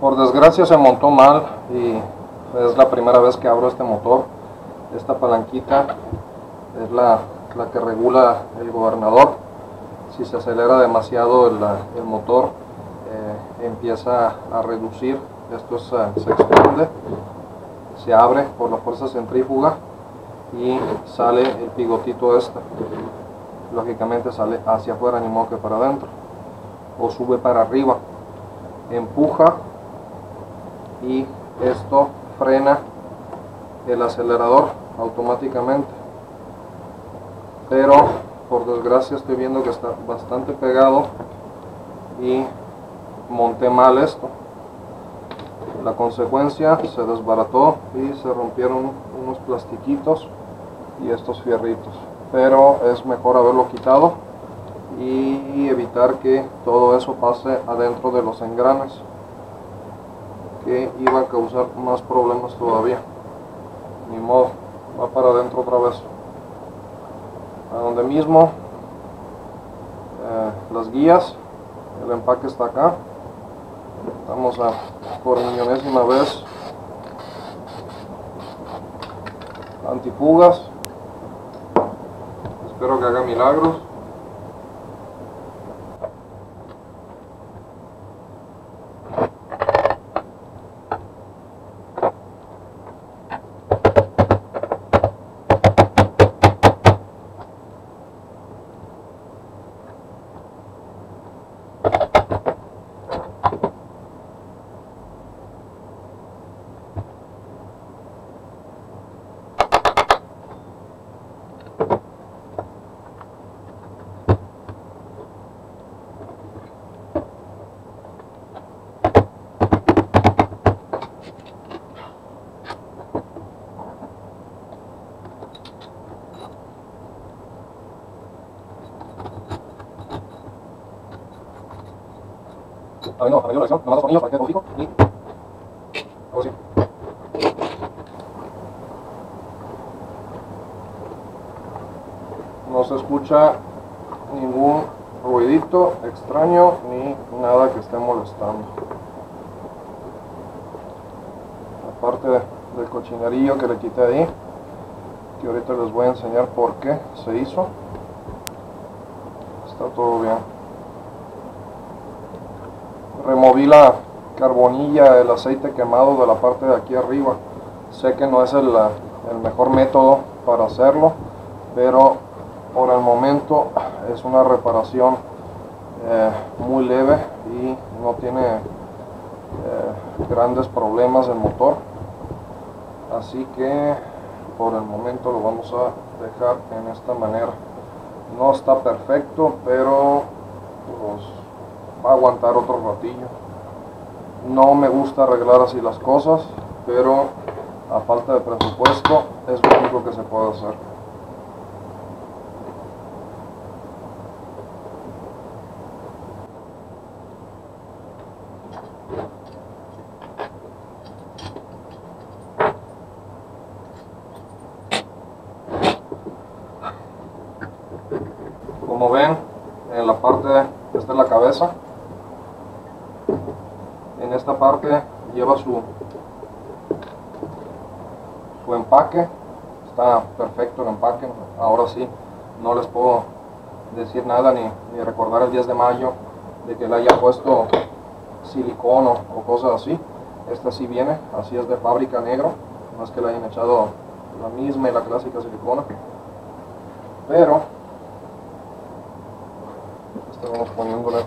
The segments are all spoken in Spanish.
Por desgracia se montó mal y es la primera vez que abro este motor. Esta palanquita es la que regula el gobernador. Si se acelera demasiado el motor, empieza a reducir. Esto se expande, se abre por la fuerza centrífuga y sale el pigotito este. Lógicamente sale hacia afuera, ni modo que para adentro, o sube para arriba, empuja y esto frena el acelerador automáticamente. Pero por desgracia estoy viendo que está bastante pegado y monté mal esto. La consecuencia, se desbarató y se rompieron unos plastiquitos y estos fierritos, pero es mejor haberlo quitado y evitar que todo eso pase adentro de los engranes, que iba a causar más problemas todavía. Ni modo, va para adentro otra vez, a donde mismo. Las guías, el empaque está acá. Vamos a por millonésima vez antifugas. Espero que haga milagros. No, arreglo la acción, nomás 2 tornillos para que quede fijo y hago así. No se escucha ningún ruidito extraño ni nada que esté molestando. Aparte del cochinerillo que le quité ahí, que ahorita les voy a enseñar por qué se hizo, está todo bien. Removí la carbonilla, el aceite quemado de la parte de aquí arriba. Sé que no es el mejor método para hacerlo, pero por el momento es una reparación muy leve y no tiene grandes problemas el motor. Así que por el momento lo vamos a dejar en esta manera. No está perfecto, pero pues va a aguantar otro ratillo. No me gusta arreglar así las cosas, pero a falta de presupuesto es lo único que se puede hacer. Como ven, en la parte, esta es la cabeza. En esta parte lleva su empaque. Está perfecto el empaque. Ahora sí, no les puedo decir nada ni recordar el 10 de mayo de que le haya puesto silicón o cosas así. Esta sí viene, así es de fábrica, negro. No es que le hayan echado la misma y la clásica silicona, pero estamos poniéndole.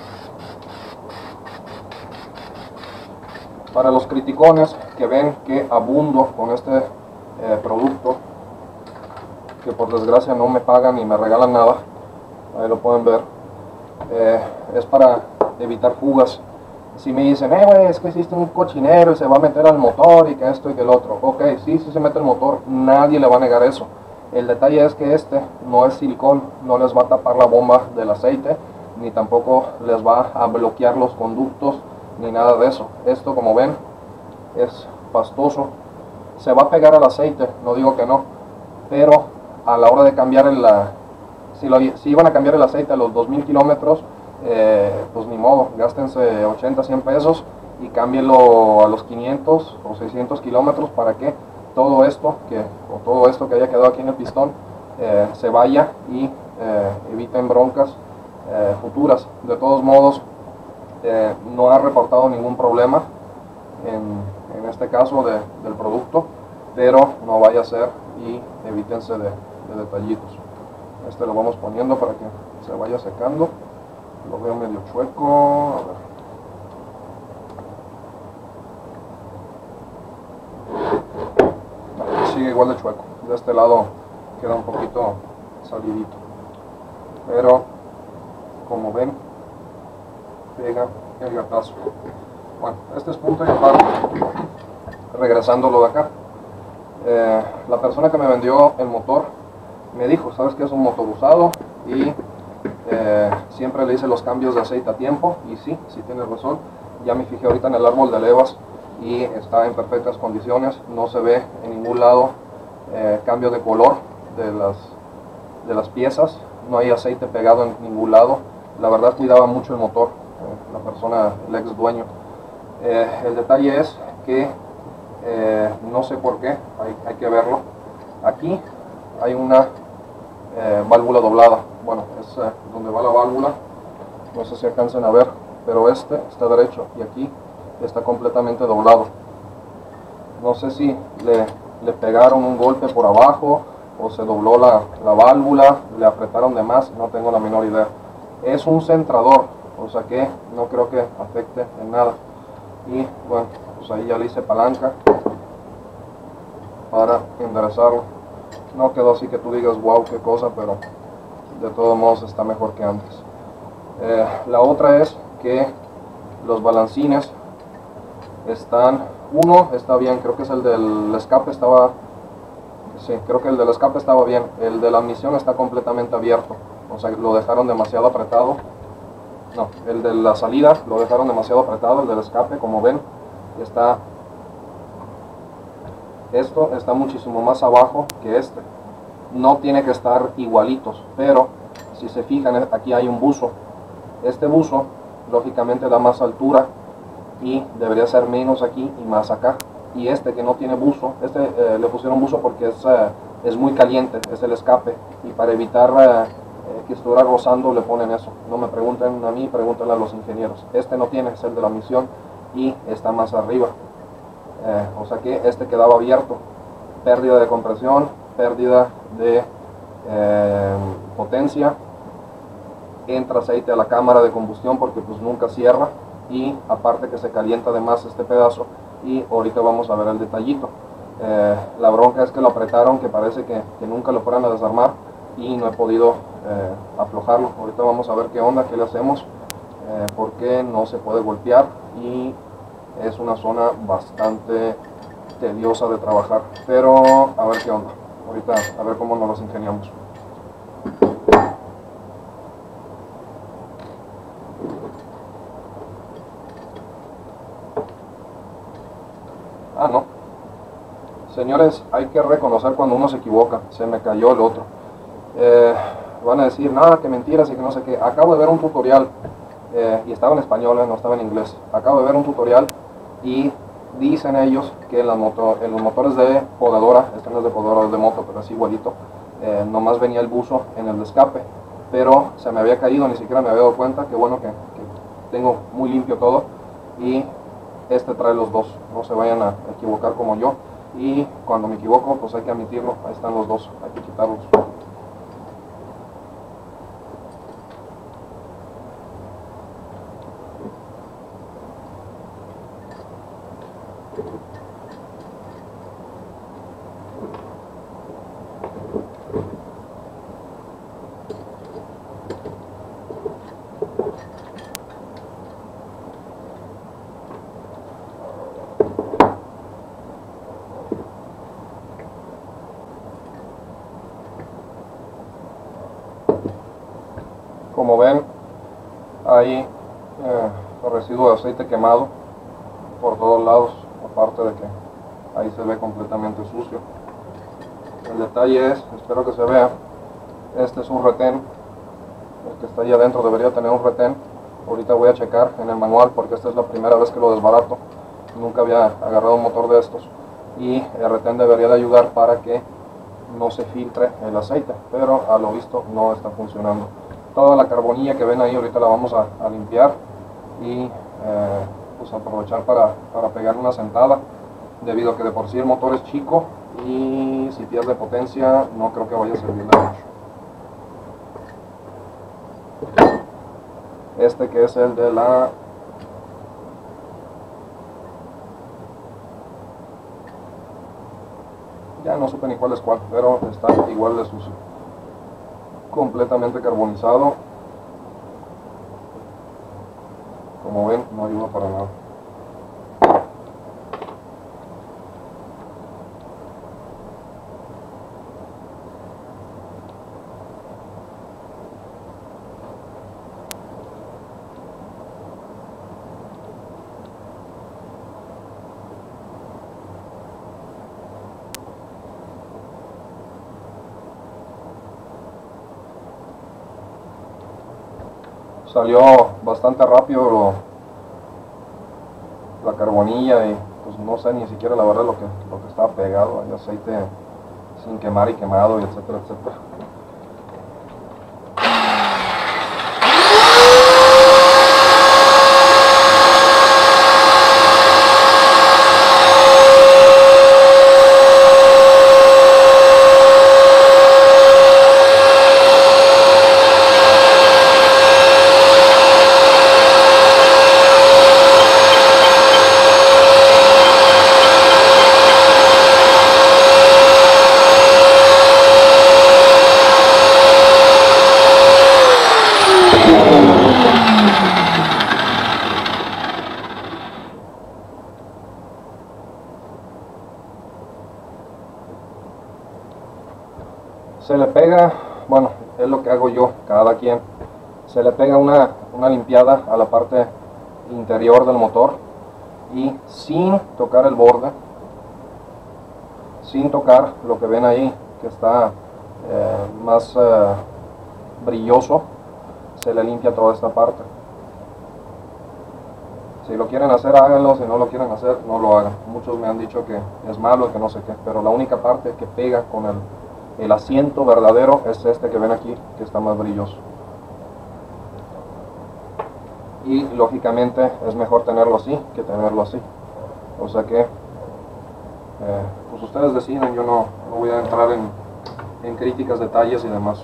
Para los criticones que ven que abundo con este producto, que por desgracia no me pagan ni me regalan nada, ahí lo pueden ver, es para evitar fugas. Si me dicen, güey, es que hiciste un cochinero y se va a meter al motor y que esto y que el otro. Ok, sí se mete el motor, nadie le va a negar eso. El detalle es que este no es silicón, no les va a tapar la bomba del aceite, ni tampoco les va a bloquear los conductos, ni nada de eso. Esto, como ven, es pastoso. Se va a pegar al aceite, no digo que no, pero a la hora de cambiar si iban a cambiar el aceite a los 2000 kilómetros, pues ni modo, gástense 80, 100 pesos y cámbielo a los 500 o 600 kilómetros para que todo esto que haya quedado aquí en el pistón se vaya y eviten broncas futuras. De todos modos, no ha reportado ningún problema en este caso del producto, pero no vaya a ser y evítense de detallitos. Este lo vamos poniendo para que se vaya secando. Lo veo medio chueco, a ver. Sigue igual de chueco. De este lado queda un poquito salidito, pero como ven, pega el gatazo. Bueno, este es punto y aparte. Regresando lo de acá, la persona que me vendió el motor me dijo, sabes que es un motor usado y siempre le hice los cambios de aceite a tiempo, y sí tienes razón. Ya me fijé ahorita en el árbol de levas y está en perfectas condiciones, no se ve en ningún lado cambio de color de las piezas, no hay aceite pegado en ningún lado. La verdad cuidaba mucho el motor, la persona, el ex dueño. El detalle es que no sé por qué, hay que verlo. Aquí hay una válvula doblada, bueno, es donde va la válvula, no sé si alcancen a ver, pero este está derecho y aquí está completamente doblado. No sé si le pegaron un golpe por abajo o se dobló la válvula, le apretaron de más, no tengo la menor idea. Es un centrador, o sea que no creo que afecte en nada. Y bueno, pues ahí ya le hice palanca para enderezarlo. No quedó así que tú digas wow, qué cosa, pero de todos modos está mejor que antes. La otra es que los balancines están, uno está bien, creo que es el del escape, estaba, sí, creo que el del escape estaba bien. El de la admisión está completamente abierto, o sea, lo dejaron demasiado apretado. No, el de la salida lo dejaron demasiado apretado, el del escape, como ven, esto está muchísimo más abajo que este. No tiene que estar igualitos, pero si se fijan, aquí hay un buzo. Este buzo, lógicamente, da más altura y debería ser menos aquí y más acá. Y este que no tiene buzo, le pusieron buzo porque es muy caliente, es el escape, y para evitar que estuviera rozando le ponen eso. No me pregunten a mí, pregúntenle a los ingenieros. Este no tiene, es el de la admisión y está más arriba. O sea que este quedaba abierto. Pérdida de compresión, pérdida de potencia, entra aceite a la cámara de combustión porque pues nunca cierra, y aparte que se calienta además este pedazo, y ahorita vamos a ver el detallito. La bronca es que lo apretaron, que parece que nunca lo fueran a desarmar, y no he podido aflojarlo. Ahorita vamos a ver qué onda, qué le hacemos, porque no se puede golpear y es una zona bastante tediosa de trabajar, pero a ver qué onda. Ahorita a ver cómo nos los ingeniamos. No. Señores, hay que reconocer cuando uno se equivoca. Se me cayó el otro. Van a decir, nada, que mentiras y que no sé qué. Acabo de ver un tutorial, y estaba en español, no estaba en inglés. Acabo de ver un tutorial y dicen ellos que en los motores de podadora, este no es de podadora, es de moto, pero es igualito, nomás venía el buzo en el escape, pero se me había caído, ni siquiera me había dado cuenta. Qué bueno que tengo muy limpio todo, y este trae los dos, no se vayan a equivocar como yo, y cuando me equivoco pues hay que admitirlo, ahí están los dos, hay que quitarlos. Como ven, hay residuo de aceite quemado por todos lados, aparte de que ahí se ve completamente sucio. El detalle es, espero que se vea, este es un retén, el que está ahí adentro debería tener un retén, ahorita voy a checar en el manual porque esta es la primera vez que lo desbarato. Nunca había agarrado un motor de estos, y el retén debería de ayudar para que no se filtre el aceite, pero a lo visto no está funcionando. Toda la carbonilla que ven ahí ahorita la vamos a limpiar y pues aprovechar para pegar una sentada, debido a que de por sí el motor es chico y si pierde potencia no creo que vaya a servir de mucho. Este que es el de la ya no supe ni cuál es cuál, pero está igual de sucio, completamente carbonizado. Como ven, no ayuda para nada. Salió bastante rápido la carbonilla y pues no sé ni siquiera la verdad lo que estaba pegado, hay aceite sin quemar y quemado y etcétera, etcétera. Se le pega, bueno, es lo que hago yo, cada quien, se le pega una limpiada a la parte interior del motor y sin tocar el borde, sin tocar lo que ven ahí que está más brilloso, se le limpia toda esta parte. Si lo quieren hacer, háganlo, si no lo quieren hacer, no lo hagan. Muchos me han dicho que es malo, que no sé qué, pero la única parte que pega con el asiento verdadero es este que ven aquí, que está más brilloso. Y lógicamente es mejor tenerlo así que tenerlo así. O sea que pues ustedes deciden, yo no voy a entrar en críticas, detalles y demás.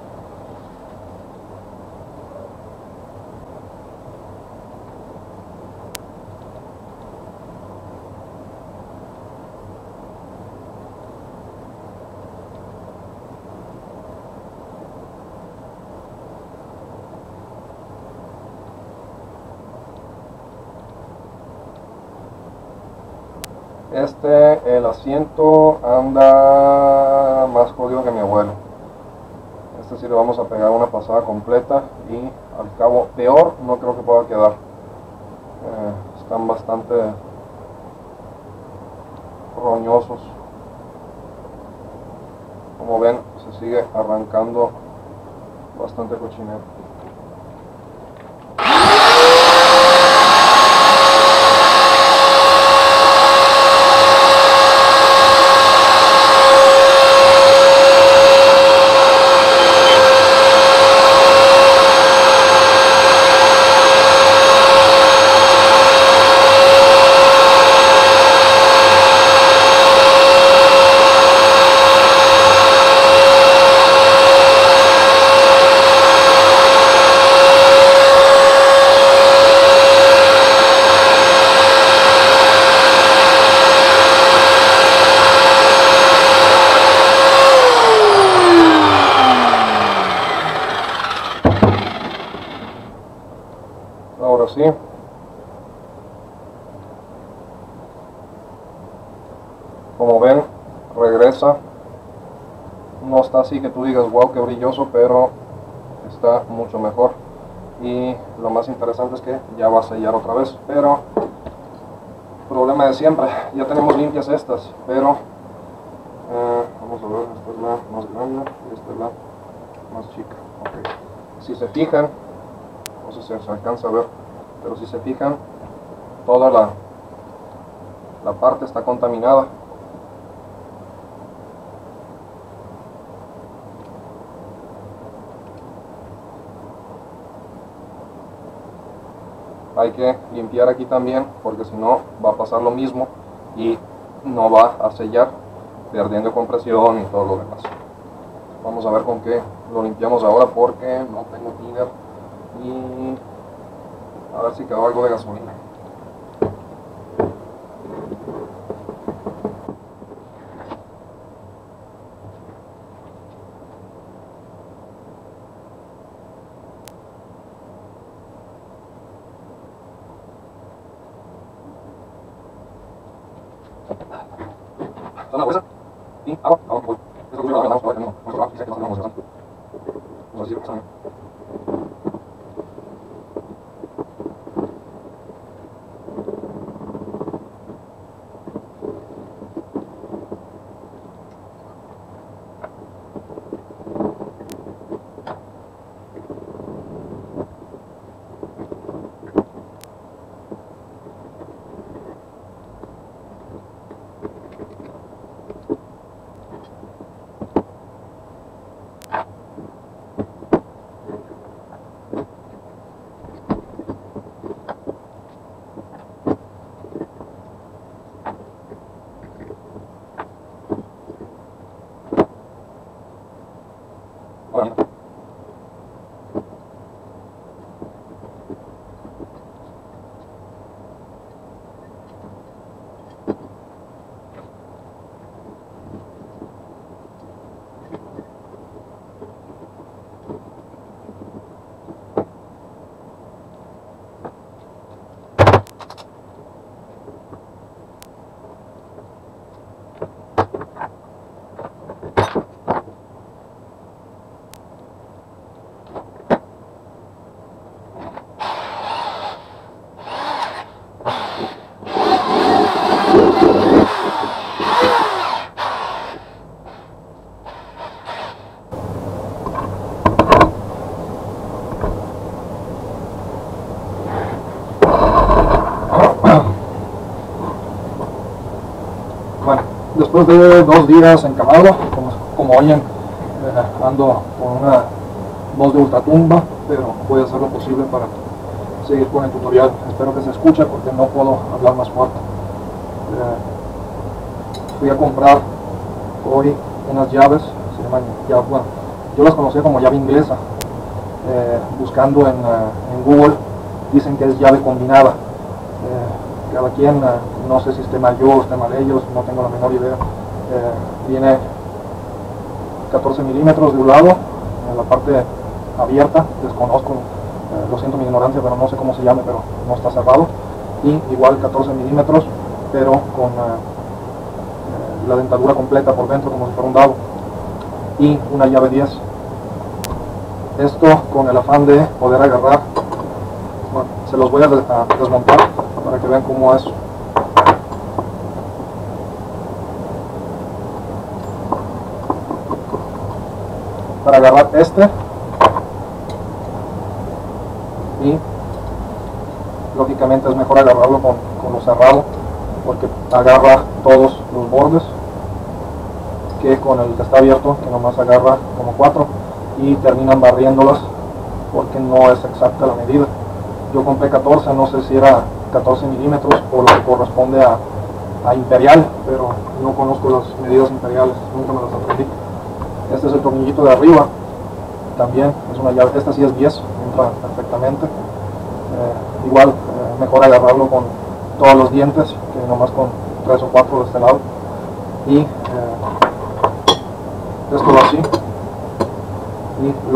El asiento anda más jodido que mi abuelo. Este sí le vamos a pegar una pasada completa y al cabo peor no creo que pueda quedar. Están bastante roñosos. Como ven, se sigue arrancando bastante cochinero. Ahora sí, como ven, regresa. No está así que tú digas wow, qué brilloso, pero está mucho mejor. Y lo más interesante es que ya va a sellar otra vez, pero problema de siempre, ya tenemos limpias estas, pero vamos a ver, esta es la más grande y esta es la más chica. Okay. Si se fijan, no sé si se alcanza a ver, pero si se fijan, toda la parte está contaminada. Hay que limpiar aquí también, porque si no va a pasar lo mismo y no va a sellar, perdiendo compresión y todo lo demás. Vamos a ver con qué lo limpiamos ahora, porque no tengo thinner, y a ver si quedó algo de gasolina. Una bolsa y agua, agua, esto lo vamos a ver, no, vamos a ver, vamos a ver, vamos a ver. Bueno, después de 2 días encamado, como oyen, ando con una voz de ultratumba, pero voy a hacer lo posible para seguir con el tutorial. Espero que se escuche, porque no puedo hablar más fuerte. Fui a comprar hoy unas llaves, se llaman llaves, bueno, yo las conocía como llave inglesa. Buscando en Google, dicen que es llave combinada. Cada quien, no sé si esté mal yo o esté mal ellos, no tengo la menor idea. Viene 14 milímetros de un lado, en la parte abierta, desconozco, lo siento mi ignorancia, pero no sé cómo se llame, pero no está cerrado. Y igual 14 milímetros, pero con la dentadura completa por dentro, como si fuera un dado. Y una llave 10. Esto con el afán de poder agarrar. Bueno, se los voy a desmontar para que vean cómo es. Para agarrar este, y lógicamente es mejor agarrarlo con lo cerrado, porque agarra todos los bordes, que con el que está abierto, que nomás agarra como 4 y terminan barriéndolas, porque no es exacta la medida. Yo compré 14, no sé si era 14 milímetros o lo que corresponde a imperial, pero no conozco las medidas imperiales, nunca me las aprendí. Este es el tornillito de arriba, también es una llave, esta sí es 10, entra perfectamente. Igual, mejor agarrarlo con todos los dientes, que nomás con 3 o 4 de este lado. Y esto va así, y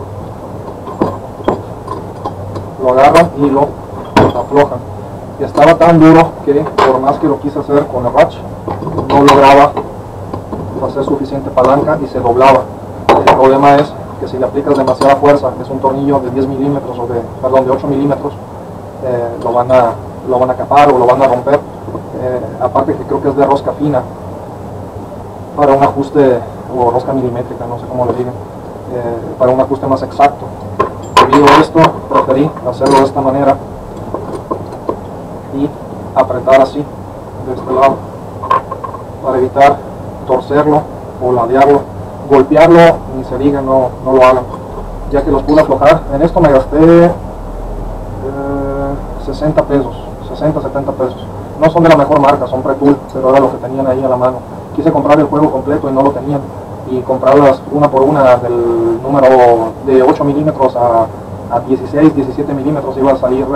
lo agarran y lo aflojan. Y estaba tan duro que por más que lo quise hacer con el ratch, no lograba hacer suficiente palanca y se doblaba. El problema es que si le aplicas demasiada fuerza, es un tornillo de 10 milímetros o de 8 milímetros, lo van a capar o lo van a romper. Aparte que creo que es de rosca fina, para un ajuste, o rosca milimétrica, no sé cómo le digan, para un ajuste más exacto. Debido esto preferí hacerlo de esta manera y apretar así de este lado para evitar torcerlo o ladearlo. Golpearlo, ni se diga, no lo hagan, ya que los pude aflojar. En esto me gasté 60 pesos, 60, 70 pesos. No son de la mejor marca, son Pre-Tool, pero era lo que tenían ahí a la mano. Quise comprar el juego completo y no lo tenían, y comprarlas una por una del número de 8 milímetros a 16, 17 milímetros iba a salir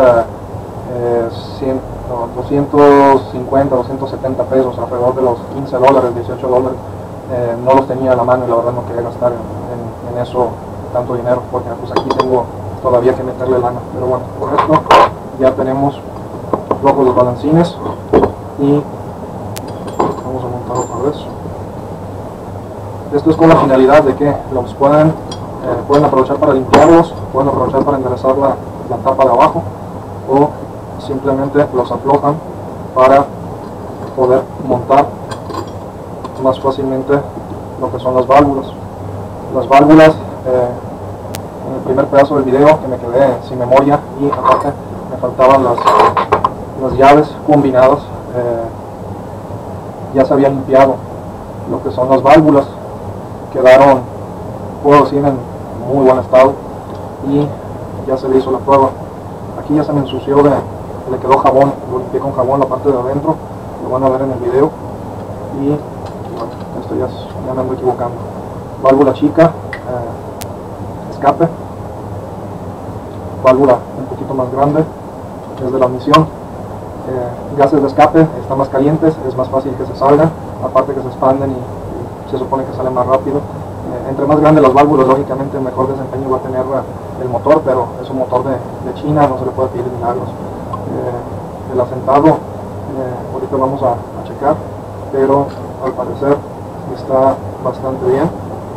250, 270 pesos, alrededor de los 15 dólares, 18 dólares. No los tenía a la mano y la verdad no quería gastar en eso tanto dinero, porque pues aquí tengo todavía que meterle lana. Pero bueno, por esto ya tenemos locos los balancines y vamos a montar otra vez. Esto es con la finalidad de que los pueden aprovechar para limpiarlos, pueden aprovechar para enderezar la tapa de abajo, o simplemente los aflojan para poder montar más fácilmente lo que son las válvulas. Las válvulas, en el primer pedazo del video que me quedé sin memoria y aparte me faltaban las llaves combinadas, ya se había limpiado lo que son las válvulas, quedaron, puedo decir, en muy buen estado, y ya se le hizo la prueba. Aquí ya se me ensució, le quedó jabón, lo limpié con jabón la parte de adentro, lo van a ver en el video. Y bueno, esto ya me ando equivocando. Válvula chica, escape. Válvula un poquito más grande, es de la admisión. Gases de escape están más calientes, es más fácil que se salgan, aparte que se expanden y se supone que salen más rápido. Entre más grandes las válvulas, lógicamente mejor desempeño va a tener el motor, pero es un motor de China, no se le puede pedir milagros. El asentado, ahorita vamos a checar, pero al parecer está bastante bien.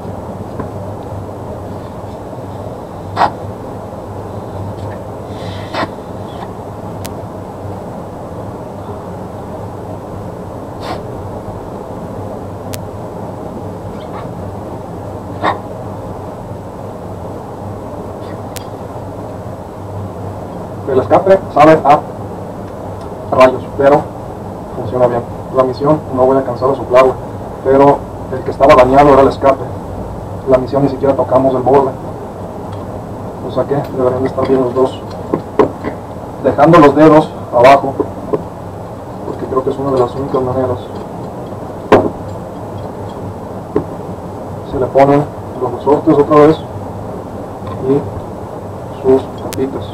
El escape sabe a rayos, pero funciona bien. La misión, no voy a cansar de soplarla, pero el que estaba dañado era el escape. La misión ni siquiera tocamos el borde. Lo saqué, deberían de estar bien los dos. Dejando los dedos abajo, porque creo que es una de las únicas maneras. Se le ponen los resortes otra vez y sus tapitas.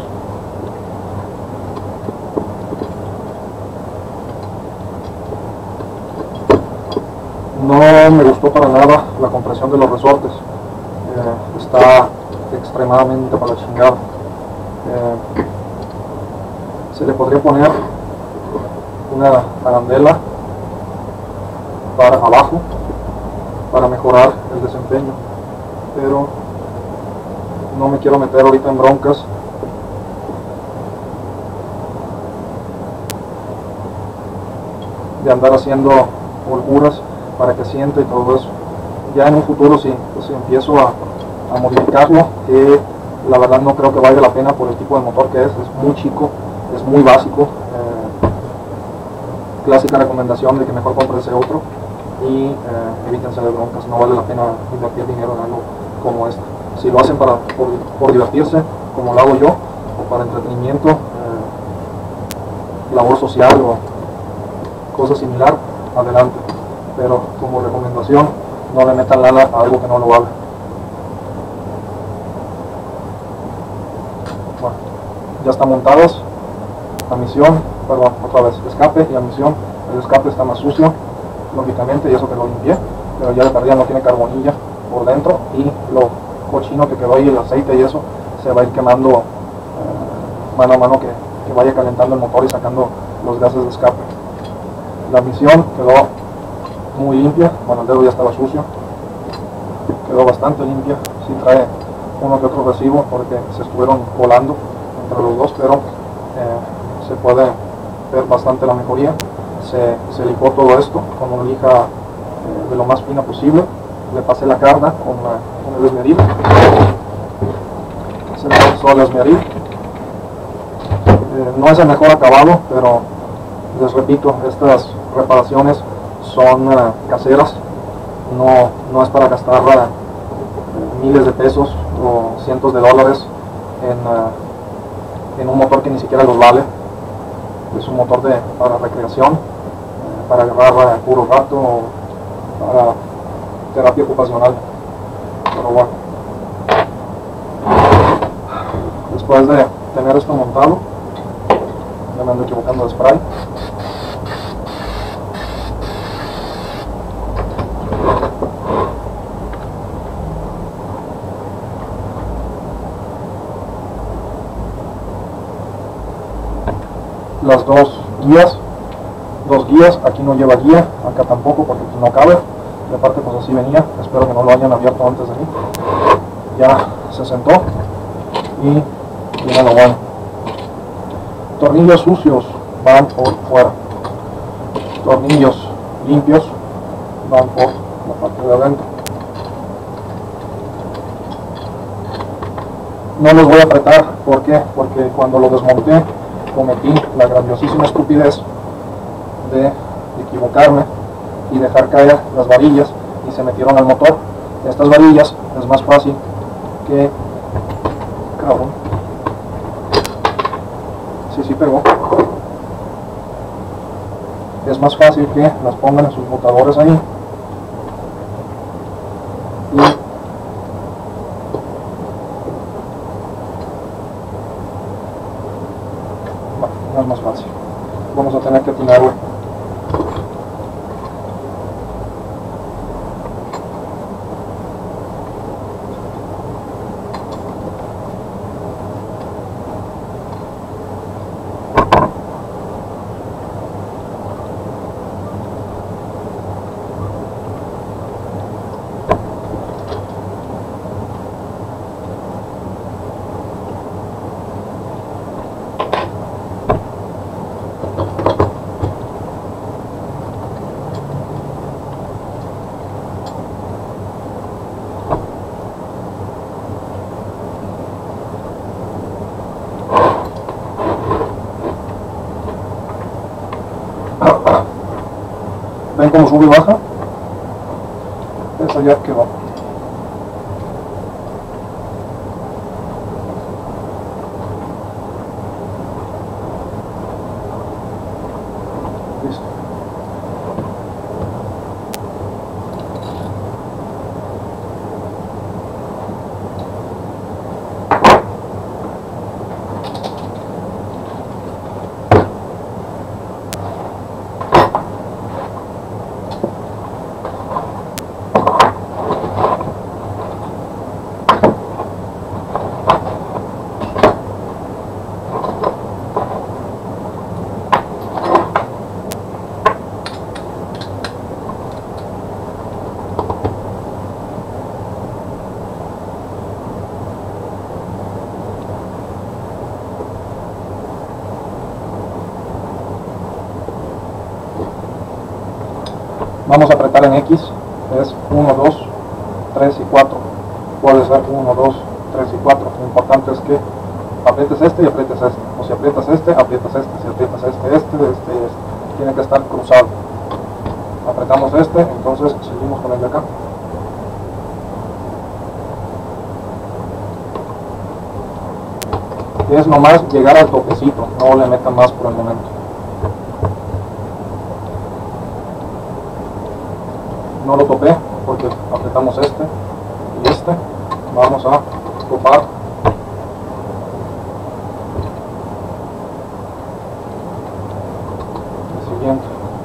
No me gustó para nada la compresión de los resortes, está extremadamente para la chingada. Se le podría poner una arandela para abajo para mejorar el desempeño, pero no me quiero meter ahorita en broncas. De andar haciendo holguras para que siente y todo eso. Ya en un futuro si empiezo a modificarlo, que la verdad no creo que valga la pena por el tipo de motor que es muy chico, es muy básico. Clásica recomendación de que mejor compre ese otro y evítense de broncas, no vale la pena invertir dinero en algo como este. Si lo hacen por divertirse, como lo hago yo, o para entretenimiento, labor social o cosa similar, adelante. Pero como recomendación, no le metan lana a algo que no lo haga. Bueno, ya están montadas. Admisión, perdón, otra vez, escape y admisión. El escape está más sucio, lógicamente, y eso que lo limpié, pero ya de perdida no tiene carbonilla por dentro, y lo cochino que quedó ahí, el aceite y eso, se va a ir quemando mano a mano que vaya calentando el motor y sacando los gases de escape. La admisión quedó muy limpia, bueno, el dedo ya estaba sucio, quedó bastante limpia, sí trae uno que otro residuo porque se estuvieron volando entre los dos, pero se puede ver bastante la mejoría. Se lijó todo esto con una lija de lo más fina posible, le pasé la carga con el desmedido, se le Sol Esmeril. No es el mejor acabado, pero les repito, estas reparaciones son caseras, no es para gastar miles de pesos o cientos de dólares en un motor que ni siquiera los vale. Es un motor para recreación, para agarrar puro rato o para terapia ocupacional. Pero bueno, después de tener esto montado, ya me ando equivocando de spray. Las dos guías, aquí no lleva guía, acá tampoco porque aquí no cabe, y aparte pues así venía, espero que no lo hayan abierto antes de mí. Ya se sentó y viene lo bueno. Tornillos sucios van por fuera, tornillos limpios van por la parte de adentro. No los voy a apretar, ¿por qué? Porque cuando lo desmonté cometí la grandiosísima estupidez de equivocarme y dejar caer las varillas y se metieron al motor. Estas varillas es más fácil que... cabrón. Sí pegó. Es más fácil que las pongan en sus botadores ahí. Y no es más fácil. Vamos a tener que atinarlo. ¿Ven cómo sube y baja? Eso ya quedó. Listo. Vamos a apretar en X, es 1, 2, 3 y 4. Puede ser 1, 2, 3 y 4. Lo importante es que aprietes este y aprietes este. O si aprietas este, aprietas este. Si aprietas este. Tiene que estar cruzado. Apretamos este, entonces seguimos con el de acá. Es nomás llegar al topecito, no le metan más por el momento. No lo topé porque apretamos este y este. Vamos a topar. El siguiente.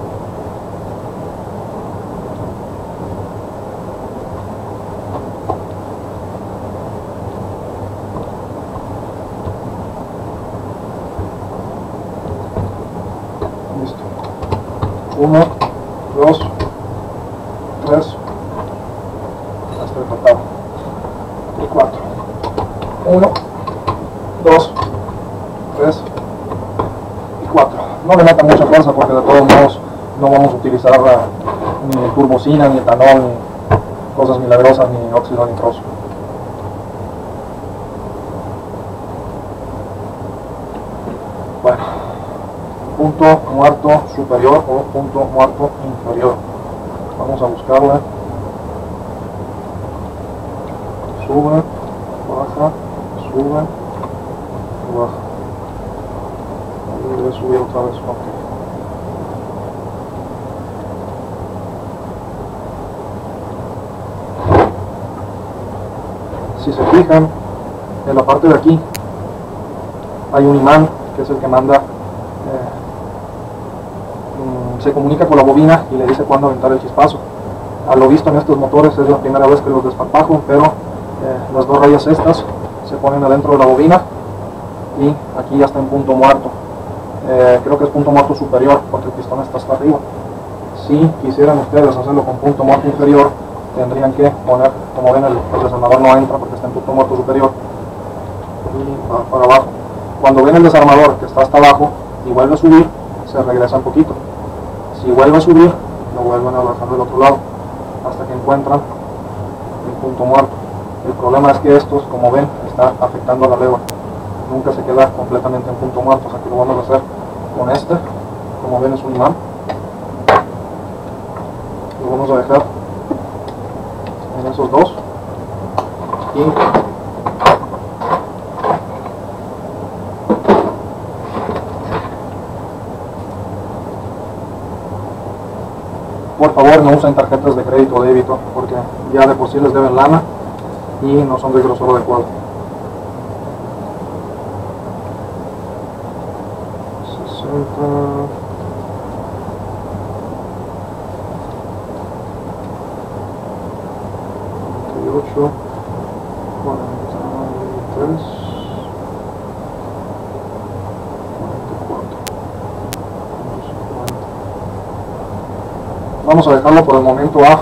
Listo. 1, 2, 3, hasta el total, y 4. 1, 2, 3 y 4. No le metan mucha fuerza porque de todos modos no vamos a utilizar ni turbocina, ni etanol, ni cosas milagrosas, ni óxido nitroso. punto muerto superior o punto muerto inferior. Vamos a buscarla. Sube, baja, sube, baja. Ahí debe subir otra vez. Ok. Si se fijan, en la parte de aquí hay un imán que es el que manda, se comunica con la bobina y le dice cuándo aventar el chispazo. A lo visto en estos motores es la primera vez que los desparpajo, pero las dos rayas estas se ponen adentro de la bobina y aquí ya está en punto muerto. Creo que es punto muerto superior porque el pistón está hasta arriba. Si quisieran ustedes hacerlo con punto muerto inferior, tendrían que poner, como ven, el desarmador no entra porque está en punto muerto superior y va para abajo. Cuando ven el desarmador que está hasta abajo y vuelve a subir, se regresa un poquito. Si vuelve a subir, lo vuelven a bajar del otro lado hasta que encuentran el punto muerto. El problema es que estos, como ven, están afectando a la leva. Nunca se queda completamente en punto muerto. O sea que lo vamos a hacer con este. Como ven, es un imán. Lo vamos a dejar en esos dos. Y por favor, no usen tarjetas de crédito o débito porque ya de por sí les deben lana y no son de grosor adecuado. 60, 48, 43, 44. Vamos a dejarlo por el momento a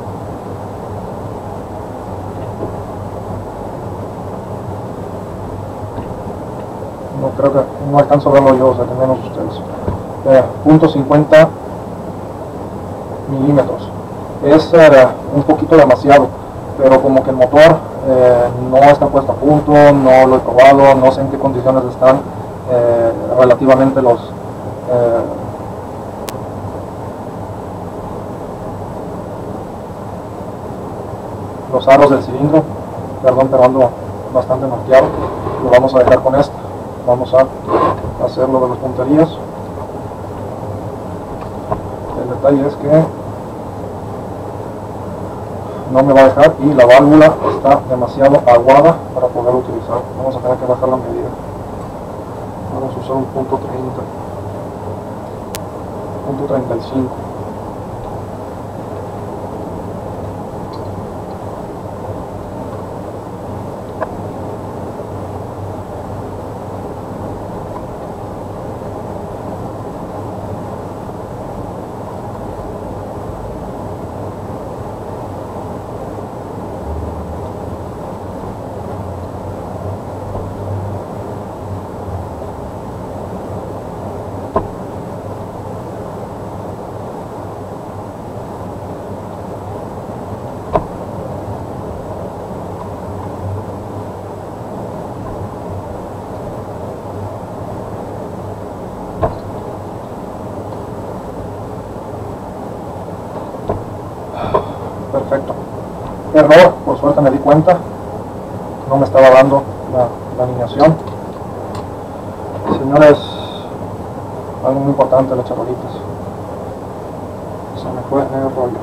no creo que no alcanzo a verlo yo, o sea que menos ustedes. Punto 50 milímetros. Es un poquito demasiado, pero como que el motor no está puesto a punto, no lo he probado, no sé en qué condiciones están relativamente los aros del cilindro. Perdón, pero ando bastante marqueado. Lo vamos a dejar con esto. Vamos a hacerlo de las punterías. El detalle es que no me va a dejar y la válvula está demasiado aguada para poder utilizar. Vamos a tener que bajar la medida. Vamos a usar un punto 30, punto 35. Perfecto. Error, por suerte me di cuenta, no me estaba dando la alineación. Señores, algo muy importante, las charolitas. Se me fue el rollo.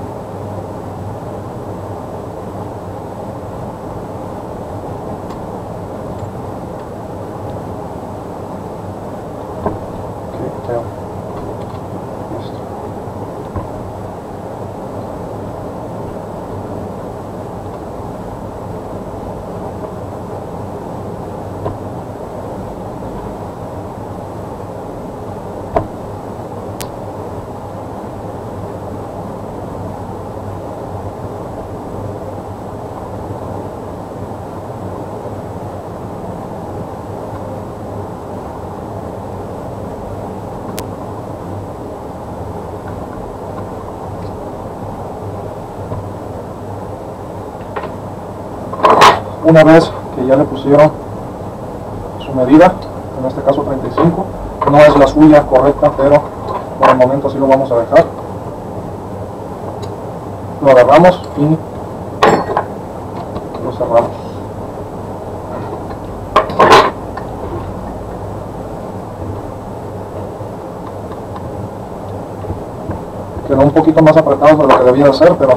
Ok, creo. Listo. Una vez que ya le pusieron su medida, en este caso 35, No es la suya correcta, pero por el momento así lo vamos a dejar. Lo agarramos y lo cerramos. Quedó un poquito más apretado de lo que debía de ser, pero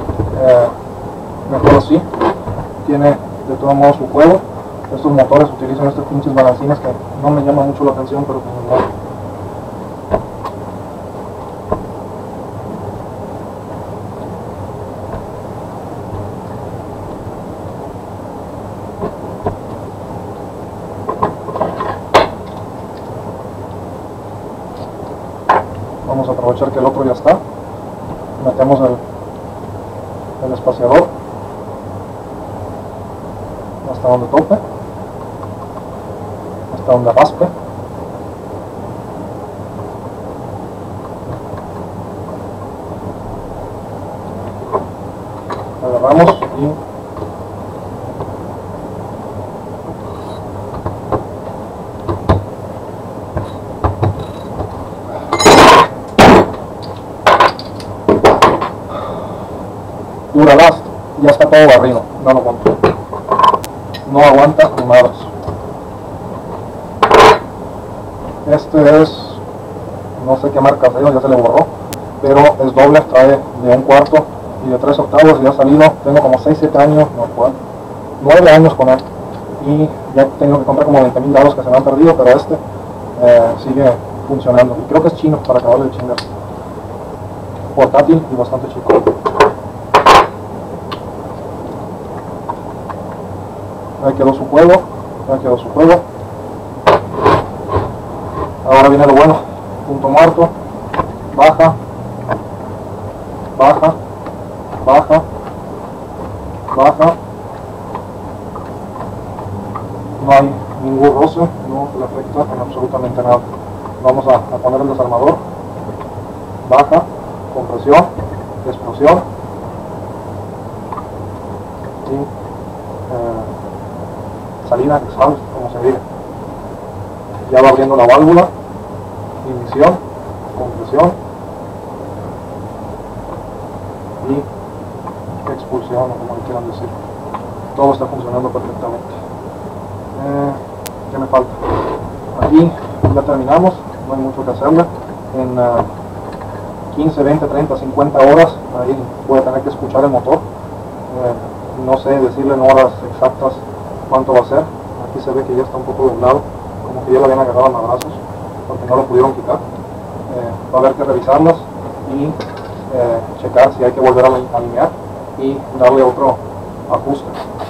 mejor así. Tiene de todos modos su juego. Estos motores utilizan estos pinches balancines que no me llaman mucho la atención, pero pues no. Vamos a aprovechar que el otro ya está. Metemos el espaciador hasta donde tope, hasta donde raspe. Agarramos y Duralast, ya está todo barrido, no lo aguanta. No aguanta ni madres. Este es, no sé qué marca sea, ya se le borró, pero es doble, trae de 1/4 y de 3/8 y ha salido. Tengo como 6-7 años, no, 9 años con él, y ya tengo que comprar como 20,000 dados que se me han perdido, pero este sigue funcionando, y creo que es chino para acabarle de chingar. Portátil y bastante chico. Ahí quedó su juego, ahí quedó su juego. Ahora viene lo bueno. Punto muerto, baja, baja, baja, baja. No hay ningún roce, no le afecta en absolutamente nada. Vamos a poner el desarmador. Baja, compresión, explosión y salida, exhaust, como se diga. Ya va abriendo la válvula, ignición, compresión y expulsión, o como le quieran decir. Todo está funcionando perfectamente. ¿Qué me falta? Aquí ya terminamos, no hay mucho que hacerle. En 15, 20, 30, 50 horas ahí voy a tener que escuchar el motor. No sé decirle en horas exactas cuánto va a ser. Aquí se ve que ya está un poco doblado, como que ya lo habían agarrado a madrazos porque no lo pudieron quitar. Va a haber que revisarlas y checar si hay que volver a alinear y darle otro ajuste.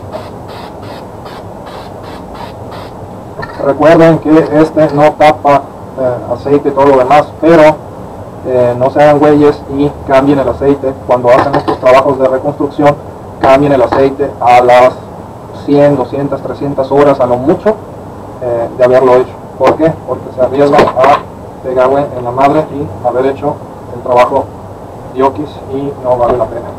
Recuerden que este no tapa aceite y todo lo demás, pero no se hagan güeyes y cambien el aceite cuando hacen estos trabajos de reconstrucción. Cambien el aceite a las 100, 200, 300 horas a lo mucho de haberlo hecho. ¿Por qué? Porque se arriesgan a pegarle en la madre y haber hecho el trabajo diokis y no vale la pena.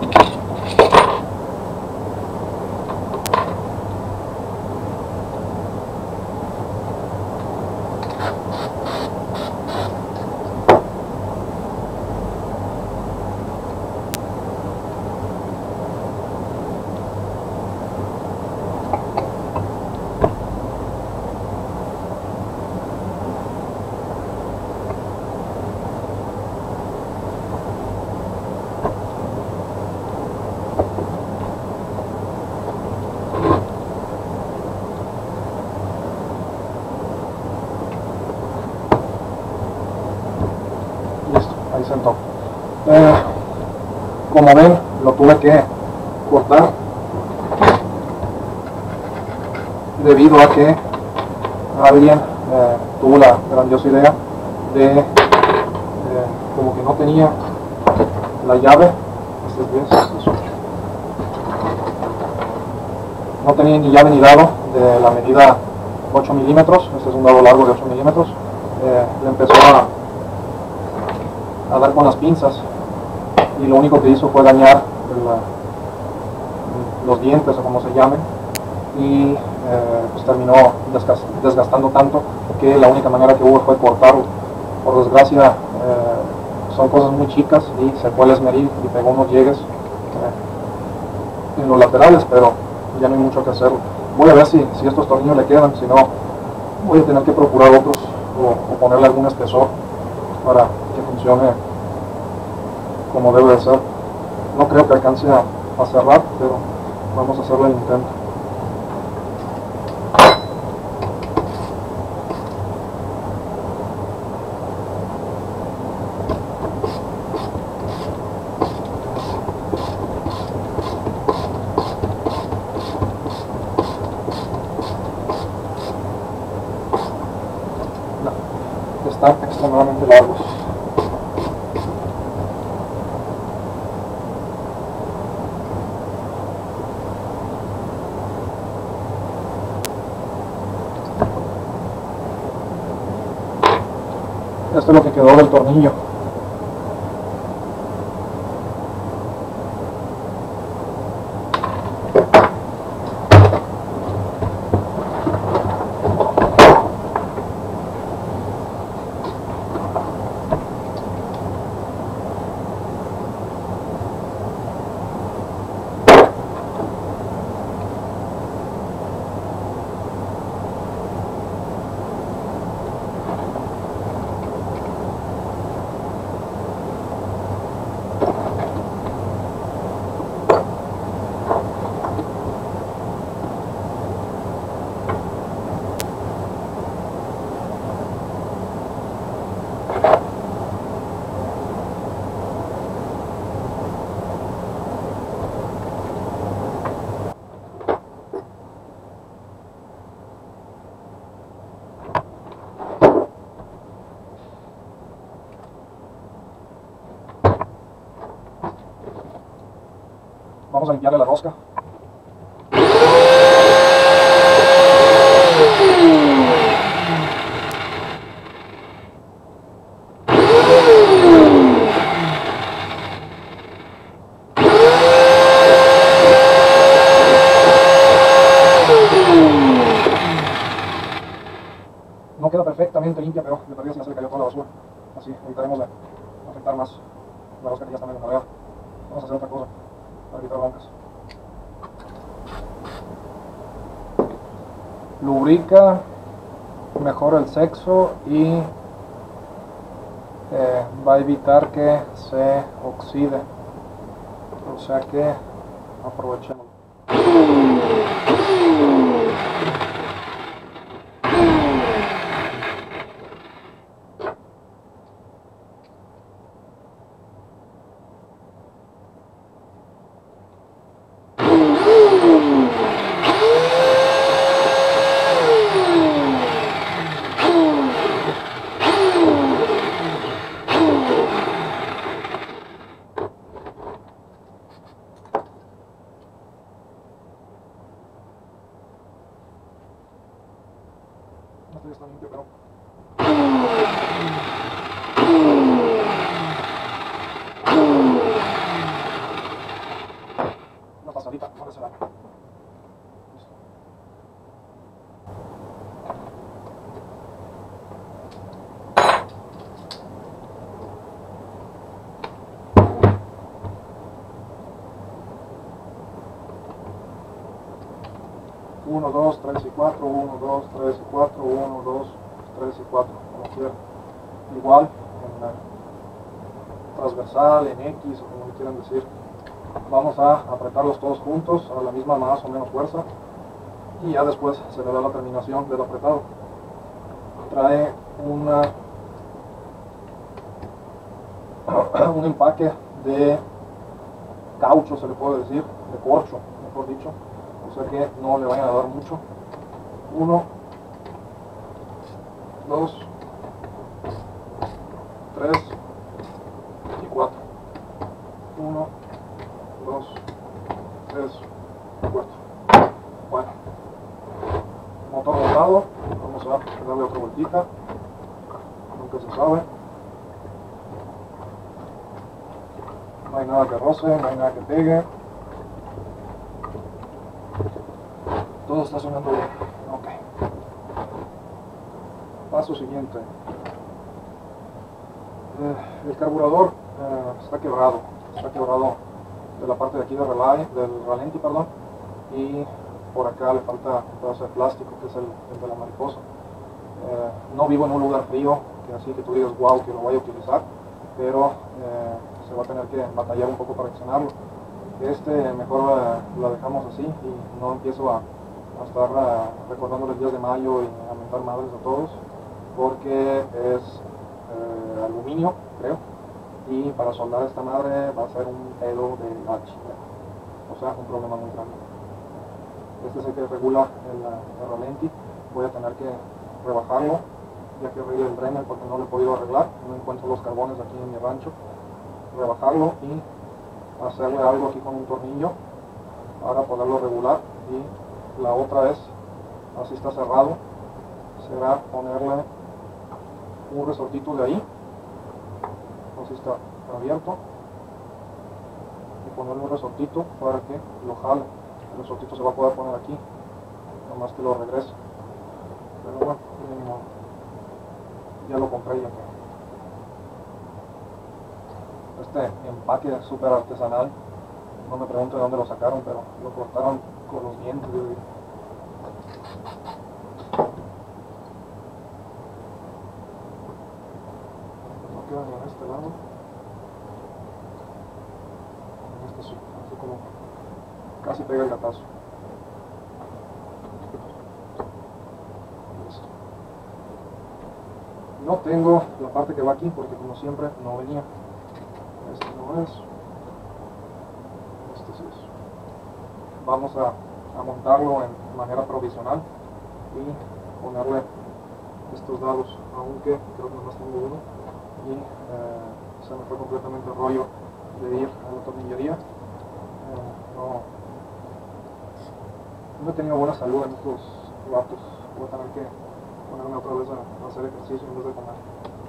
Listo, ahí sentó. Como ven, lo tuve que cortar debido a que alguien tuvo la grandiosa idea de como que no tenía la llave. Este es 10, este es 8. No tenía ni llave ni dado de la medida 8 milímetros. Este es un dado largo de 8 milímetros. Le empezó a dar con las pinzas y lo único que hizo fue dañar los dientes, o como se llamen, y pues terminó desgastando tanto que la única manera que hubo fue cortarlo. Por desgracia son cosas muy chicas y se fue el esmeril y pegó unos llegues en los laterales, pero ya no hay mucho que hacer. Voy a ver si estos tornillos le quedan, si no voy a tener que procurar otros o ponerle algún espesor para que funcione como debe de ser. No creo que alcance a cerrar, pero vamos a hacerle el intento. Están extremadamente largos. Esto es lo que quedó del tornillo. Vamos a limpiarle la rosca. No queda perfectamente limpia, pero de perdida se le cayó toda la basura. Así evitaremos de afectar más la rosca que ya está medio mareada. Vamos a hacer otra cosa para evitar broncas. Lubrica, mejora el sexo y va a evitar que se oxide. O sea que aprovechemos. Esto ya está limpio, pero una pasadita, no le hace daño. Listo. Uno, dos, tres y cuatro, 1, 2, 3 y 4, 1, 2, 3 y 4, como quieran. Igual en la transversal, en X o como le quieran decir. Vamos a apretarlos todos juntos a la misma más o menos fuerza y ya después se le da la terminación del apretado. Trae un empaque de caucho, se le puede decir, de corcho, mejor dicho. O sea que no le vayan a dar mucho. 1, 2, 3 y 4. 1, 2, 3 y 4. Bueno, motor montado. Vamos a darle otra vueltita. Nunca se sabe. No hay nada que roce, no hay nada que pegue. Todo está sonando bien. Ok. Paso siguiente. El carburador está quebrado. Está quebrado de la parte de aquí del ralenti, perdón. Y por acá le falta un pedazo de plástico, que es el de la mariposa. No vivo en un lugar frío, que así que tú digas, wow, que lo voy a utilizar, pero se va a tener que batallar un poco para accionarlo. Mejor lo dejamos así y no empiezo a estar recordando los días de mayo y a mentar madres a todos, porque es aluminio, creo, y para soldar esta madre va a ser un pedo de la chingada, o sea, un problema muy grande. Este es el que regula el ralenti. Voy a tener que rebajarlo, ya que arregle el Dremel porque no lo he podido arreglar, no encuentro los carbones aquí en mi rancho. Rebajarlo y hacerle algo aquí con un tornillo para poderlo regular. Y la otra es, así está cerrado, será ponerle un resortito de ahí, así está abierto, y ponerle un resortito para que lo jale. El resortito se va a poder poner aquí, nomás que lo regrese. Pero bueno, ya lo compré ya. Este empaque es súper artesanal, no me pregunto de dónde lo sacaron, pero lo cortaron con los dientes. No queda ni en este lado. En este sí, así como casi pega el gatazo. No tengo la parte que va aquí porque como siempre no venía. Este no es. Este sí es. Vamos a montarlo en manera provisional y ponerle estos dados, aunque creo que nomás tengo uno y se me fue completamente el rollo de ir a la tornillería. No he tenido buena salud en estos ratos. Voy a tener que ponerme otra vez a hacer ejercicio en vez de comer.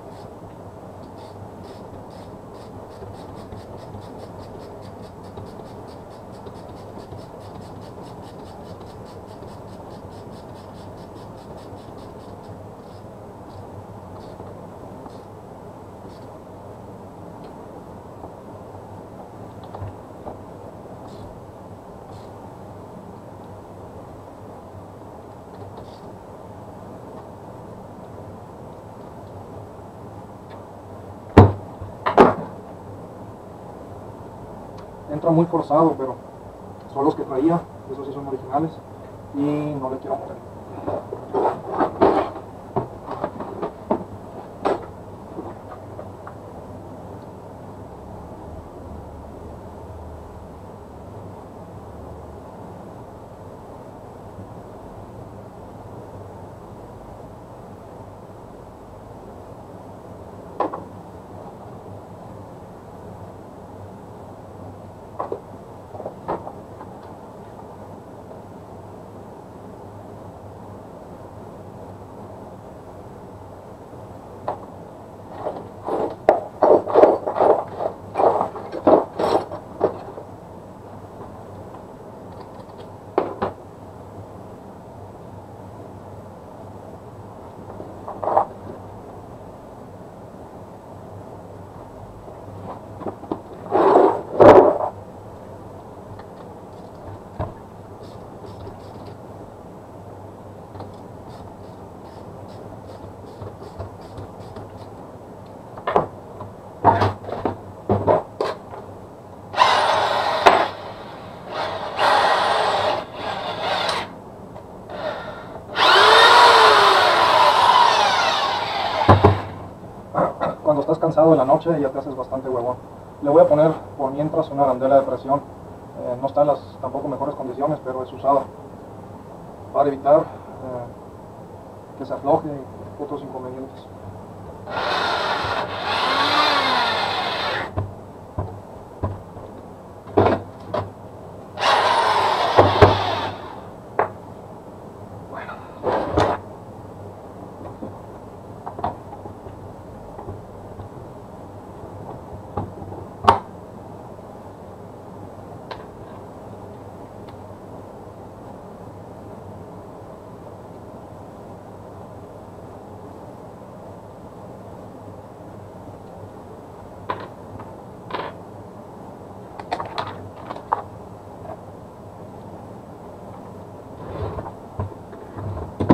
Entra muy forzado, pero son los que traía, esos sí son originales y no le quiero meter. Cuando estás cansado en la noche ya te haces bastante huevón. Le voy a poner por mientras una arandela de presión. No está en las tampoco mejores condiciones, pero es usada para evitar que se afloje y otros inconvenientes.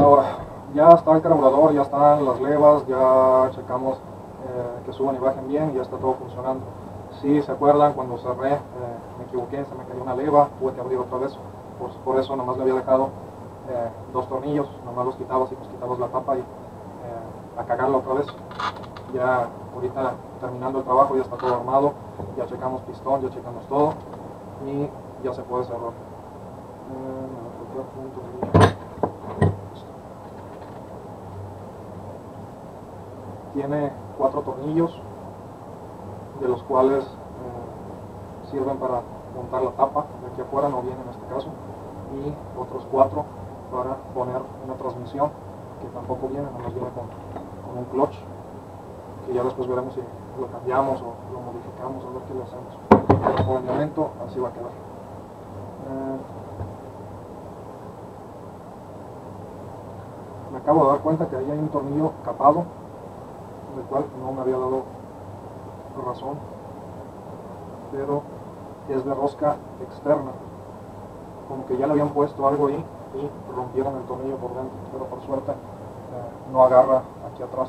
Ahora, ya está el carburador, ya están las levas, ya checamos que suban y bajen bien y ya está todo funcionando. Si se acuerdan, cuando cerré, me equivoqué, se me cayó una leva, tuve que abrir otra vez. Por eso nomás le había dejado 2 tornillos, nomás los quitabas y pues quitabas la tapa y a cagarla otra vez. Ya ahorita terminando el trabajo ya está todo armado, ya checamos pistón, ya checamos todo y ya se puede cerrar. Tiene 4 tornillos, de los cuales sirven para montar la tapa de aquí afuera, no viene en este caso, y otros 4 para poner una transmisión que tampoco viene, nomás viene con un clutch, que ya después veremos si lo cambiamos o lo modificamos, a ver qué le hacemos. Pero por el momento así va a quedar. Me acabo de dar cuenta que ahí hay un tornillo capado, del cual no me había dado razón, pero es de rosca externa, como que ya le habían puesto algo ahí y rompieron el tornillo por dentro, pero por suerte no agarra aquí atrás.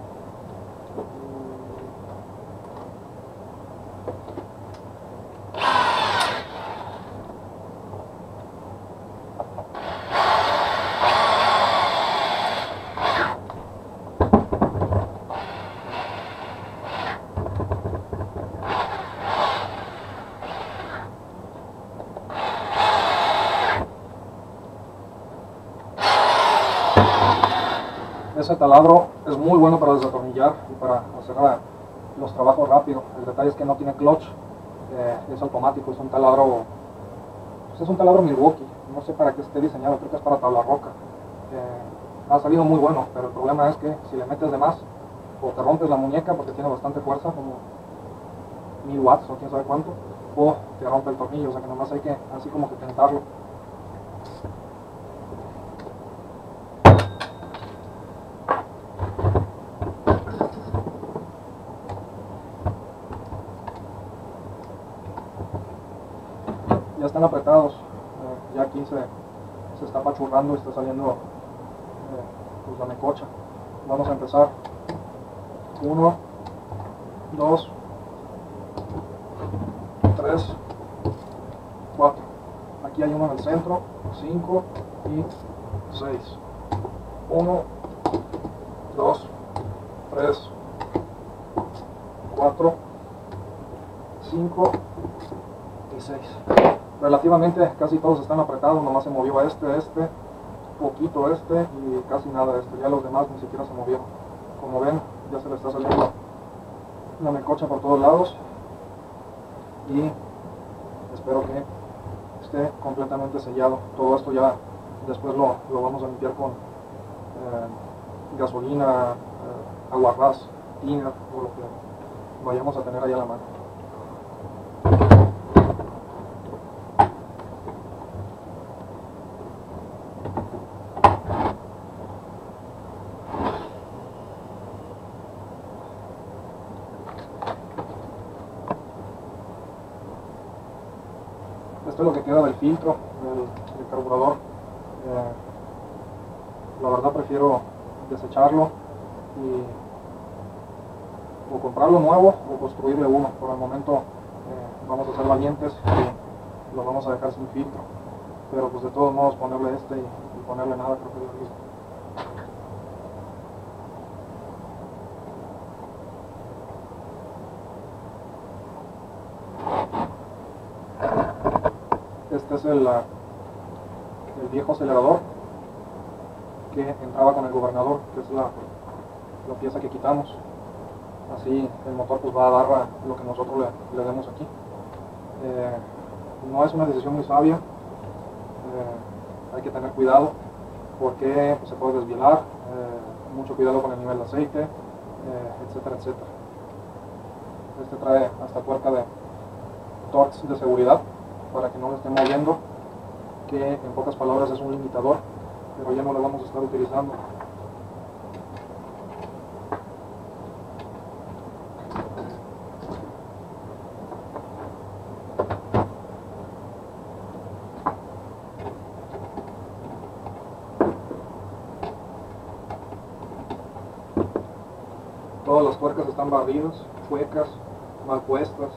Ese taladro es muy bueno para desatornillar y para hacer los trabajos rápido. El detalle es que no tiene clutch, es automático, es un taladro, pues es un taladro Milwaukee, no sé para qué esté diseñado, creo que es para tabla roca. Ha salido muy bueno, pero el problema es que si le metes de más, o te rompes la muñeca porque tiene bastante fuerza, como 1000 watts o quién sabe cuánto, o te rompe el tornillo, o sea que nomás hay que así como que tentarlo. Ya están apretados, ya aquí se está apachurrando y está saliendo pues la mecocha. Vamos a empezar. 1, 2, 3, 4. Aquí hay uno en el centro, 5 y 6. 1, 2, 3, 4, 5 y 6. Relativamente casi todos están apretados, nomás se movió este, poquito este y casi nada este. Ya los demás ni siquiera se movieron. Como ven, ya se le está saliendo la mecocha por todos lados y espero que esté completamente sellado. Todo esto ya después lo vamos a limpiar con gasolina, aguarrás, tiner o lo que vayamos a tener ahí a la mano. Esto es lo que queda del filtro del carburador. La verdad prefiero desecharlo o comprarlo nuevo o construirle uno. Por el momento vamos a ser valientes y lo vamos a dejar sin filtro, pero pues de todos modos ponerle este y ponerle nada creo que es lo mismo. Este es el viejo acelerador que entraba con el gobernador, que es la pieza que quitamos. Así el motor pues va a dar lo que nosotros le demos aquí. No es una decisión muy sabia, hay que tener cuidado porque pues, se puede desvielar, mucho cuidado con el nivel de aceite, etcétera, etcétera. Este trae hasta tuerca de Torx de seguridad para que no lo esté moviendo, que en pocas palabras es un limitador, pero ya no lo vamos a estar utilizando. Todas las tuercas están barridas, chuecas, mal puestas,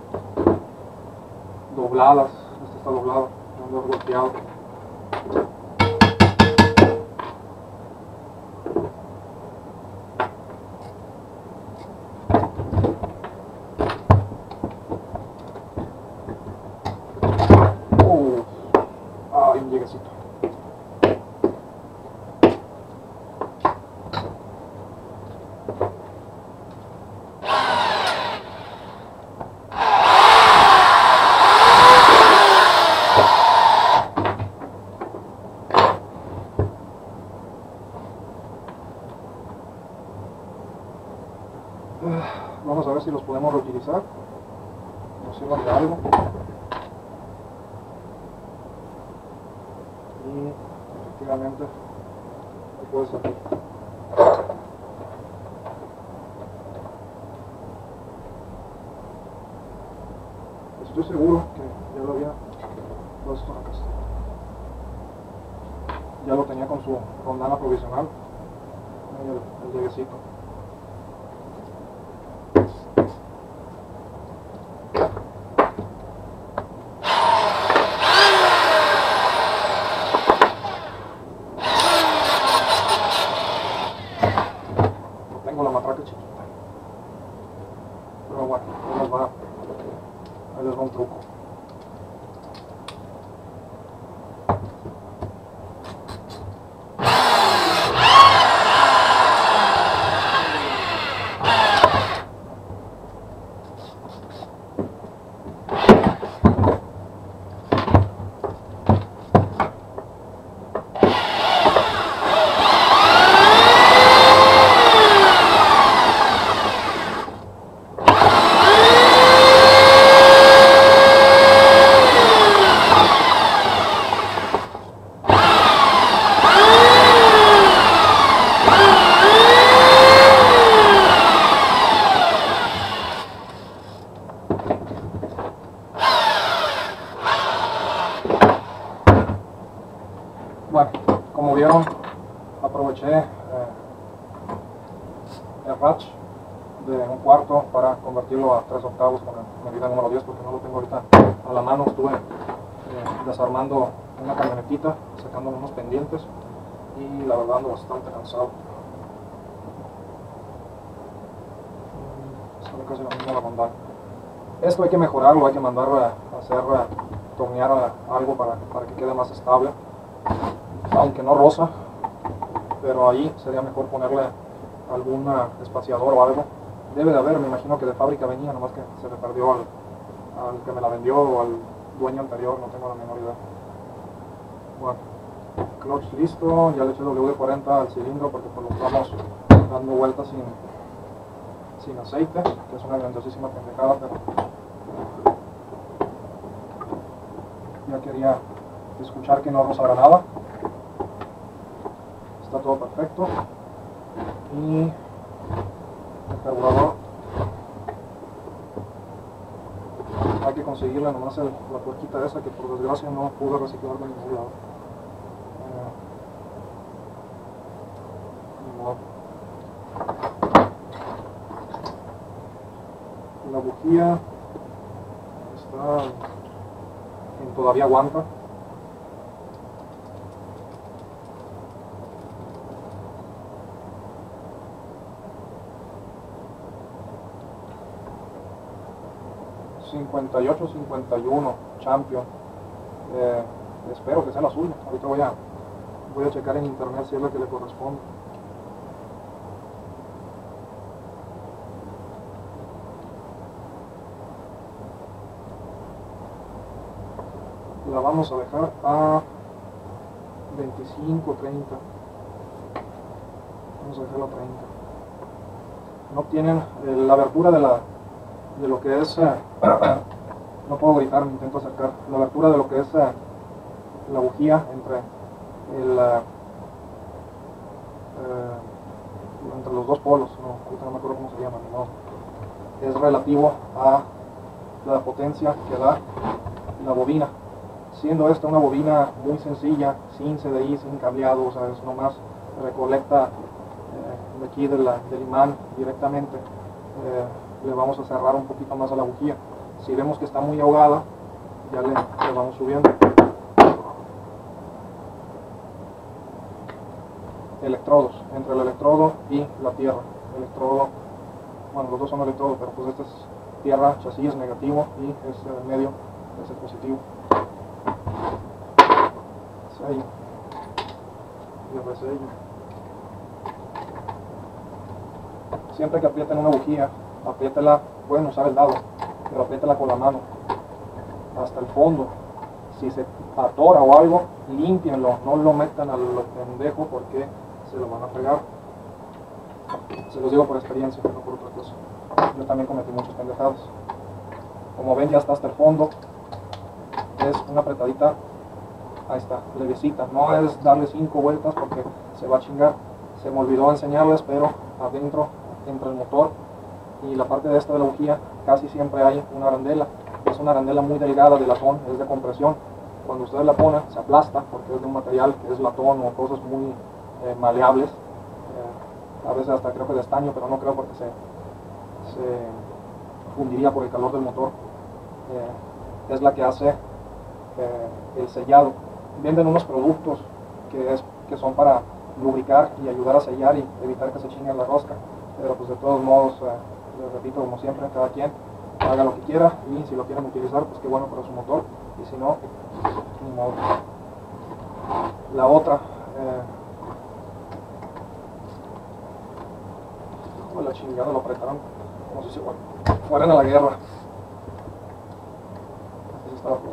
dobladas. Esta está doblada, no es golpeado. Hay un lleguecito. Vamos a ver si los podemos reutilizar. Nos sirvan de algo. Y efectivamente lo puede servir. Estoy seguro que ya lo había puesto acá. Ya lo tenía con su rondana provisional. El lleguecito. Tengo la matraca chiquita, pero bueno, ahí les va un truco. Bueno, como vieron, aproveché el ratch de 1/4 para convertirlo a 3/8 con la medida número 10, porque no lo tengo ahorita a la mano. Estuve desarmando una camionetita, sacando unos pendientes, y la verdad ando bastante cansado. Sale casi lo mismo la rondana. Esto hay que mejorarlo, hay que mandar a hacer tornear algo para que quede más estable, aunque no rosa, pero ahí sería mejor ponerle algún espaciador o algo. Debe de haber, me imagino que de fábrica venía, nomás que se le perdió al que me la vendió o al dueño anterior, no tengo la menor idea. Bueno, clutch listo, ya le eché WD-40 al cilindro porque pues lo estamos dando vueltas sin aceite, que es una grandiosísima pendejada, pero ya quería escuchar que no rozara nada. Está todo perfecto. Y el carburador hay que conseguirle nomás la tuerquita esa que por desgracia no pude reciclar de ningún lado. La bujía todavía aguanta. $58.51 Champion. Espero que sea la suya. Ahorita voy a checar en internet si es la que le corresponde. La vamos a dejar a 25, 30. Vamos a dejarla a 30. No tienen la abertura de lo que es no puedo gritar, me intento acercar. La abertura de lo que es la bujía entre entre los dos polos, ahorita no me acuerdo cómo se llama, no, es relativo a la potencia que da la bobina. Siendo esta una bobina muy sencilla, sin CDI, sin cableado, o sea, es nomás recolecta aquí del imán directamente, le vamos a cerrar un poquito más a la bujía. Si vemos que está muy ahogada, ya le vamos subiendo. Electrodos, entre el electrodo y la tierra. Electrodo, bueno, los dos son electrodos, pero pues este es tierra, chasis es negativo y este medio es el positivo. Sello y resello. Siempre que aprieten una bujía, apriétela, pueden usar el dado, pero apriétela con la mano hasta el fondo. Si se atora o algo, límpienlo, no lo metan a lo pendejo porque se lo van a pegar. Se los digo por experiencia, no por otra cosa. Yo también cometí muchos pendejados. Como ven, ya está hasta el fondo. Es una apretadita, ahí está, levecita. No es darle 5 vueltas porque se va a chingar. Se me olvidó enseñarles, pero adentro entra el motor y la parte de esta de la bujía casi siempre hay una arandela. Es una arandela muy delgada de latón, es de compresión. Cuando ustedes la ponen se aplasta porque es de un material que es latón o cosas muy maleables. A veces hasta creo que de estaño, pero no creo porque se fundiría por el calor del motor. Es la que hace el sellado. Venden unos productos que son para lubricar y ayudar a sellar y evitar que se chingue la rosca, pero pues de todos modos, les repito, como siempre, cada quien haga lo que quiera y si lo quieren utilizar, pues qué bueno para su motor, y si no, ni modo. La otra, la chingada, lo apretaron como si se fueran a la guerra. Así estaba flojo.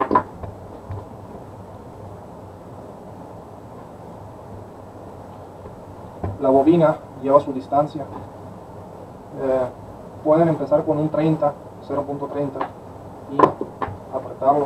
La bobina lleva su distancia. Pueden empezar con un 30, 0.30 y apretarlo.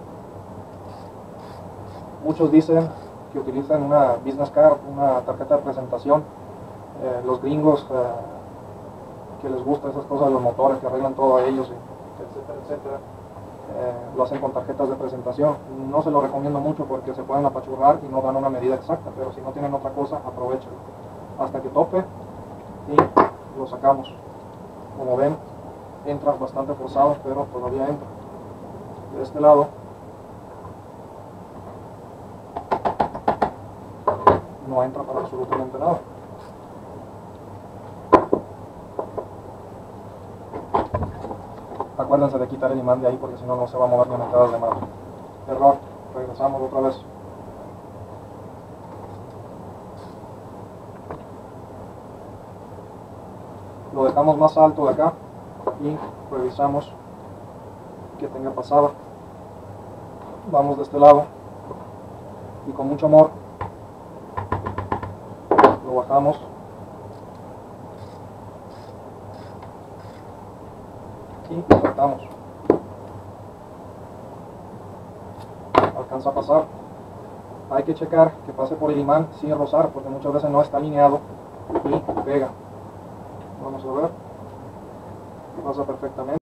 Muchos dicen que utilizan una business card, una tarjeta de presentación. Los gringos que les gustan esas cosas de los motores, que arreglan todo a ellos, etcétera, etcétera, lo hacen con tarjetas de presentación. No se lo recomiendo mucho porque se pueden apachurrar y no dan una medida exacta, pero si no tienen otra cosa, aprovechenlo hasta que tope y lo sacamos. Como ven, entra bastante forzado, pero todavía entra. De este lado no entra para absolutamente nada. Acuérdense de quitar el imán de ahí porque si no, no se va a mover ni metadas de mano. Error, regresamos otra vez. Lo dejamos más alto de acá y revisamos que tenga pasada. Vamos de este lado y con mucho amor lo bajamos. Y lo apretamos. Alcanza a pasar. Hay que checar que pase por el imán sin rozar porque muchas veces no está alineado y pega. Vamos a ver. Pasa perfectamente.